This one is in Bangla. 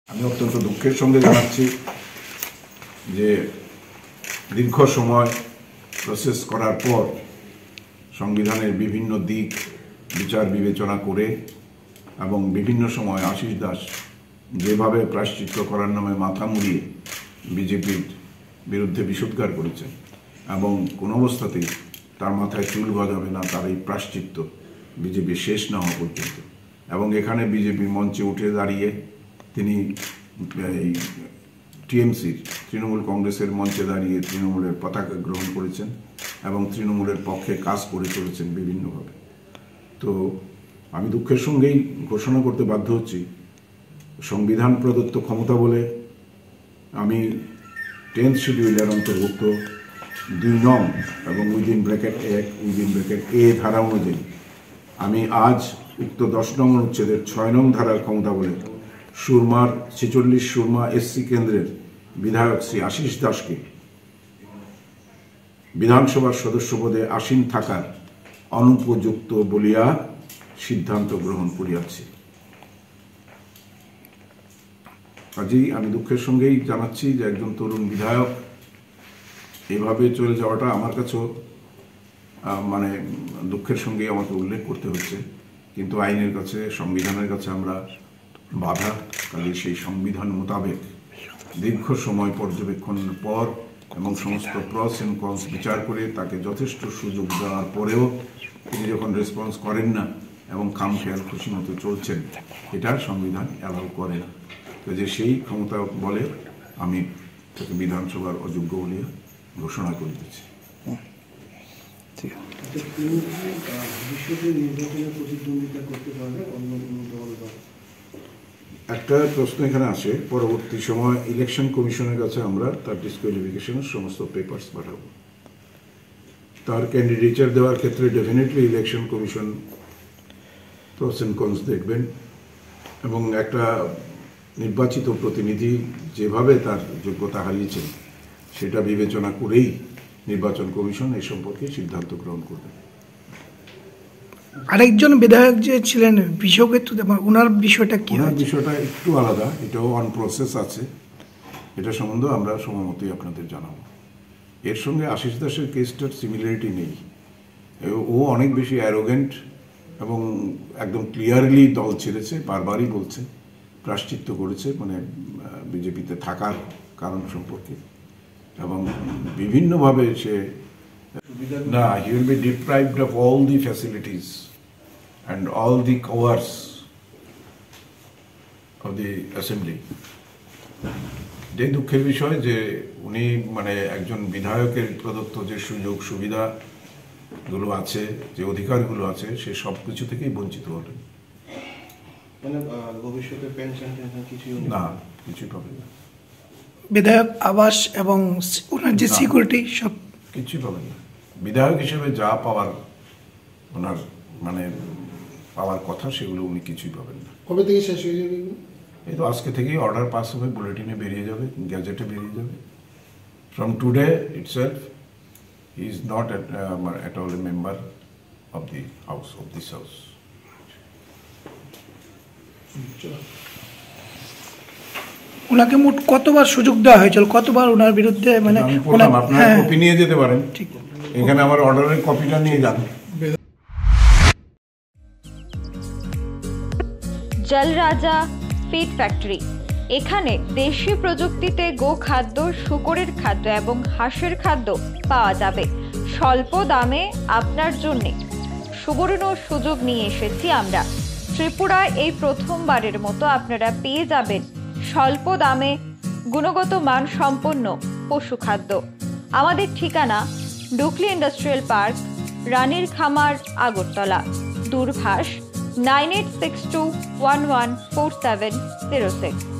আমি অত্যন্ত দুঃখের সঙ্গে জানাচ্ছি যে দীর্ঘ সময় প্রসেস করার পর সংবিধানের বিভিন্ন দিক বিচার বিবেচনা করে এবং বিভিন্ন সময় আশিস দাস যেভাবে প্রায়শ্চিত্ত করার নামে মাথা মুড়িয়ে বিজেপির বিরুদ্ধে বিষোদ্গার করেছেন এবং কোনো অবস্থাতেই তার মাথায় চুল গজাবে না, তার এই প্রায়শ্চিত্ত বিজেপি শেষ না হওয়া পর্যন্ত। এবং এখানে বিজেপি মঞ্চে উঠে দাঁড়িয়ে তিনি এই টিএমসির তৃণমূল কংগ্রেসের মঞ্চে দাঁড়িয়ে তৃণমূলের পতাকা গ্রহণ করেছেন এবং তৃণমূলের পক্ষে কাজ করে চলেছেন বিভিন্নভাবে। তো আমি দুঃখের সঙ্গেই ঘোষণা করতে বাধ্য হচ্ছি, সংবিধান প্রদত্ত ক্ষমতা বলে আমি 10th শিডিউলের অন্তর্ভুক্ত 2 নং এবং উইদিন ব্র্যাকেট 1 উইদিন ব্র্যাকেট এ ধারা অনুযায়ী আমি আজ উক্ত 10 নং অনুচ্ছেদের 6 নং ধারার ক্ষমতা বলে সুরমার 46 সুরমা এসসি কেন্দ্রের বিধায়ক শ্রী আশিস দাসকে বিধানসভার সদস্য পদে আসীন থাকার অনুপযুক্ত বলিয়া সিদ্ধান্ত গ্রহণ করিয়াছি। কাজেই আমি দুঃখের সঙ্গেই জানাচ্ছি যে একজন তরুণ বিধায়ক এভাবে চলে যাওয়াটা আমার কাছেও মানে দুঃখের সঙ্গেই আমাকে উল্লেখ করতে হচ্ছে, কিন্তু আইনের কাছে সংবিধানের কাছে আমরা বাধা। কাজে সেই সংবিধান মোতাবেক দীর্ঘ সময় পর্যবেক্ষণের পর এবং সমস্ত প্রস এন্ড কনস বিচার করে তাকে যথেষ্ট সুযোগ দেওয়ার পরেও তিনি যখন রেসপন্স করেন না এবং খামখেয়াল খুশি মতো চলছেন, এটা সংবিধান অ্যালাউ করে না। তো যে সেই ক্ষমতা বলে আমি তাকে বিধানসভার অযোগ্য বলে ঘোষণা করে দিচ্ছি। একটা প্রশ্ন এখানে আসে, পরবর্তী সময় ইলেকশন কমিশনের কাছে আমরা তার ডিসকোয়ালিফিকেশনের সমস্ত পেপারস পাঠাবো। তার ক্যান্ডিডেচার দেওয়ার ক্ষেত্রে definitely election commission pros and cons দেখবেন এবং একটা নির্বাচিত প্রতিনিধি যেভাবে তার যোগ্যতা হারিয়েছেন সেটা বিবেচনা করেই নির্বাচন কমিশন এই সম্পর্কে সিদ্ধান্ত গ্রহণ করবে। আরেকজন বিধায়ক যে ছিলেন বিশ্বকেতু, ওনার বিষয়টা কি? ওনার বিষয়টা একটু আলাদা, এটাও অন প্রসেস আছে, এটা সম্বন্ধে আমরা সময়মতোই আপনাদের জানাবো। এর সঙ্গে আশিস দাসের কেসটার সিমিলারিটি নেই। ও অনেক বেশি অ্যারোগেন্ট এবং একদম ক্লিয়ারলি দল ছেড়েছে, বারবারই বলছে, প্রায়শ্চিত্ত করেছে মানে বিজেপিতে থাকার কারণ সম্পর্কে এবং বিভিন্নভাবে সে না, he will be deprived of all the facilities and all the covers of the assembly. যে দুঃখের বিষয় যে উনি মানে একজন বিধায়কের প্রদত্ত যে সুযোগ সুবিধাগুলো আছে, যে অধিকারগুলো আছে, সে সব কিছু থেকেই বঞ্চিত হলেন। মানে ভবিষ্যতে পেনশন কিছু না, কিছুই পাবেন না। বিধায়ক আবাস এবং ওনার যে সিকিউরিটি সব কিছুই পাবেন না। বিধায়ক হিসেবে যা পাওয়ার ওনার মানে পাওয়ার কথা সেগুলো উনি কিছুই পাবেন না। কবে থেকে শেষ হয়ে যাবে? এই তো আজকে থেকেই অর্ডার পাস হবে, বুলেটিনে বেরিয়ে যাবে, গ্যাজেটে বেরিয়ে যাবে। From today itself he is not at all a member of the house, of this house. ওনাকে মোট কতবার সুযোগ দেওয়া হয়েছিল, কতবার ওনার বিরুদ্ধে মানে আপনার কপি নিয়ে যেতে পারেন, এখানে আমার অর্ডারের কপিটা নিয়ে যান। জল রাজা ফিড ফ্যাক্টরি, এখানে দেশীয় প্রযুক্তিতে গো খাদ্য, শূকরের খাদ্য এবং হাঁসের খাদ্য পাওয়া যাবে স্বল্প দামে। আপনার জন্য সুবর্ণ সুযোগ নিয়ে এসেছি আমরা। ত্রিপুরায় এই প্রথমবারের মতো আপনারা পেয়ে যাবেন স্বল্প দামে গুণগত মান সম্পন্ন পশু খাদ্য। আমাদের ঠিকানা ডুকলি ইন্ডাস্ট্রিয়াল পার্ক, রানীর খামার, আগরতলা। দূরভাষ 9862114706।